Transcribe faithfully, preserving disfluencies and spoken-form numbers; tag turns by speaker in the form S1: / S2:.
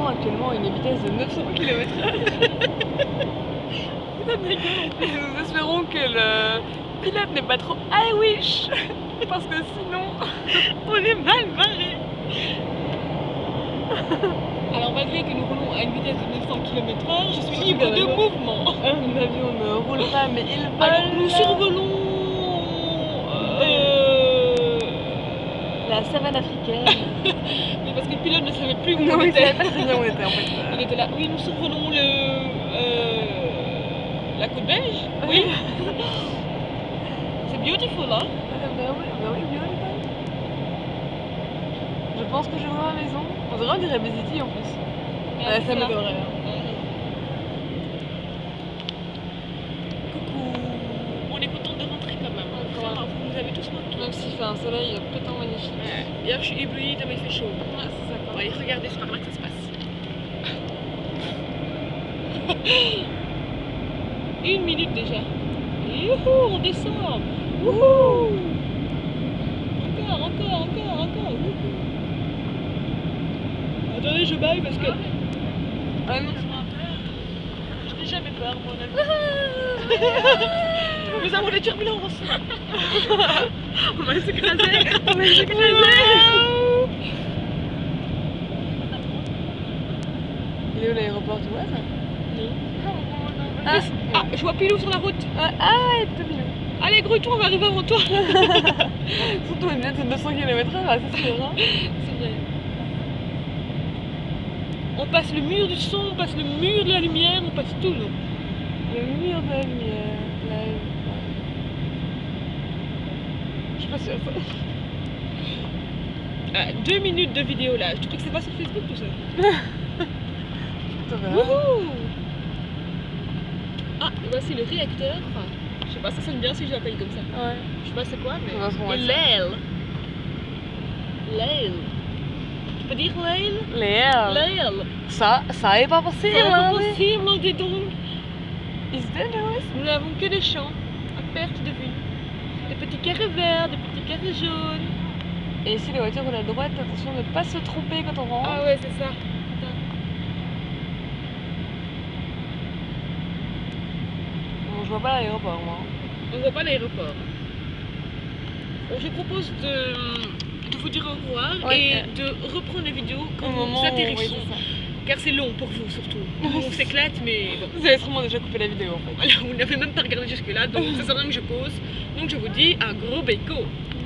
S1: roulons actuellement à une vitesse de neuf cents kilomètres heure. Nous espérons que le pilote n'est pas trop I wish, parce que sinon on est mal barré.
S2: Alors malgré que nous roulons à une vitesse de neuf cents kilomètres heure, je suis libre de mouvement.
S1: Un avion ne roule pas mais il vole.
S2: Alors nous survolons euh...
S1: la savane africaine.
S2: Mais parce que le pilote ne savait plus où
S1: Non,
S2: on
S1: il
S2: était.
S1: savait pas très bien où on était en fait.
S2: Il était là. Oui, nous survolons le euh... la côte belge. Oui. C'est beautiful, hein?
S1: Euh, bah oui, bah oui, beautiful. Je pense que je vois ma maison. On dirait on dirait Beziti en plus.
S2: Ah,
S1: Ouais,
S2: c'est
S1: ça
S2: ça.
S1: m'adorerait. Hein.
S2: Coucou. On est content de rentrer quand même. Hein.
S1: Quand même.
S2: Ça, vous nous avez tous manqué.
S1: Même s'il fait un soleil pétant magnifique.
S2: Ouais. Hier, je suis éblouie, demain il fait chaud.
S1: Ouais, c'est ça quoi.
S2: Bon, allez, regardez, c'est par là que ça se passe. Une minute déjà. Youhou, on descend. Wouhou. Encore, encore, encore, encore. Wouhou. Attendez, je baille parce que...
S1: Ah non.
S2: Je n'ai jamais peur, mon ami. Nous avons des turbulences. On va s'écraser. On va s'écraser.
S1: Il est où l'aéroport, tu vois ça?
S2: Non.
S1: Ah,
S2: Ah, je vois Pilou sur la route.
S1: ah, ah, il est mignon.
S2: Allez, grouille-toi, on va arriver avant toi.
S1: Surtout une vitesse de deux cents kilomètres heure, c'est sûr. Hein.
S2: C'est vrai. On passe le mur du son, on passe le mur de la lumière, on passe tout, non?
S1: Le mur de la lumière. La... Je suis pas sûre ça.
S2: Ah, deux minutes de vidéo là. Tu crois que c'est pas sur Facebook tout ça? Wouhou! Ah, et voici le réacteur. Enfin, je sais pas, ça sonne bien si je l'appelle comme ça.
S1: Ouais.
S2: Je sais pas c'est quoi, mais.
S1: Ça va se
S2: Et l'aile. L'aile. Tu peux dire l'aile?
S1: Léa.
S2: L'aile.
S1: Ça, ça est pas possible.
S2: C'est pas
S1: hein, mais-
S2: possible, dis donc.
S1: It's dangerous.
S2: Nous n'avons que des champs à perte de vue. Des petits carrés verts, des petits carrés jaunes.
S1: Et ici, les voitures roulent à droite, attention de ne pas se tromper quand on rentre.
S2: Ah ouais, c'est ça.
S1: Bon, je vois pas l'aéroport, moi.
S2: On voit pas l'aéroport. Bon, je propose de, de vous dire au revoir
S1: Ouais.
S2: et de reprendre les vidéos quand
S1: Au
S2: nous
S1: moment où...
S2: atterrissons.
S1: Oui, c'est ça.
S2: Car c'est long pour vous surtout. Nous, on s'éclate, mais bon.
S1: Vous avez sûrement déjà coupé la vidéo en fait.
S2: Voilà, vous n'avez même pas regardé jusque-là, donc ça sert à rien que je pose. Donc je vous dis un gros béco.